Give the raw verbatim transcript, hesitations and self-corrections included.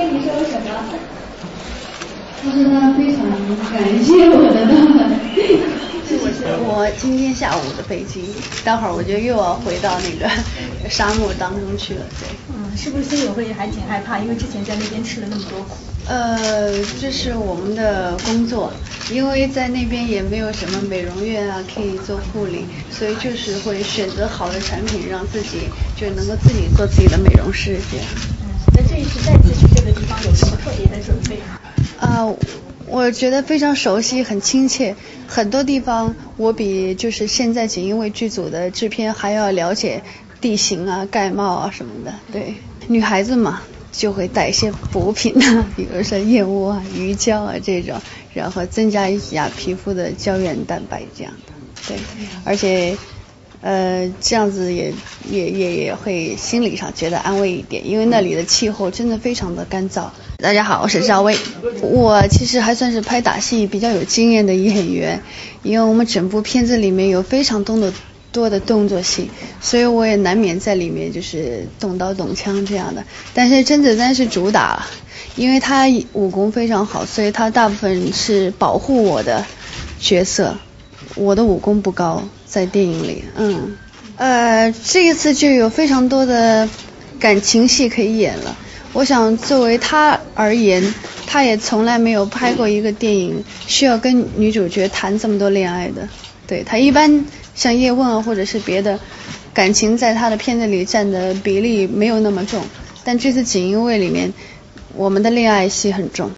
跟你说什么？他说他非常感谢我的到来。 我今天下午的飞机，待会儿我就又要回到那个沙漠当中去了。对， 嗯，是不是心里会还挺害怕？因为之前在那边吃了那么多苦。 呃，这是我们的工作，因为在那边也没有什么美容院啊可以做护理，所以就是会选择好的产品，让自己就能够自己做自己的美容师这样。 嗯，那这一次再次去这个地方有什么特别的准备吗？ 啊、呃，我觉得非常熟悉，很亲切。很多地方我比就是现在锦衣卫剧组的制片还要了解地形啊、盖帽啊什么的。对，女孩子嘛，就会带一些补品啊，比如说燕窝啊、鱼胶啊这种，然后增加一下皮肤的胶原蛋白这样的。对，而且呃这样子也也也也会心理上觉得安慰一点，因为那里的气候真的非常的干燥。大家好，我是赵薇。我其实还算是拍打戏比较有经验的演员，因为我们整部片子里面有非常多的多的动作戏，所以我也难免在里面就是动刀动枪这样的。但是甄子丹是主打，因为他武功非常好，所以他大部分是保护我的角色。我的武功不高，在电影里，嗯，呃，这一次就有非常多的感情戏可以演了。我想作为他而言，他也从来没有拍过一个电影需要跟女主角谈这么多恋爱的。对，他一般像叶问啊或者是别的，感情在他的片子里占的比例没有那么重，但这次锦衣卫里面我们的恋爱戏很重。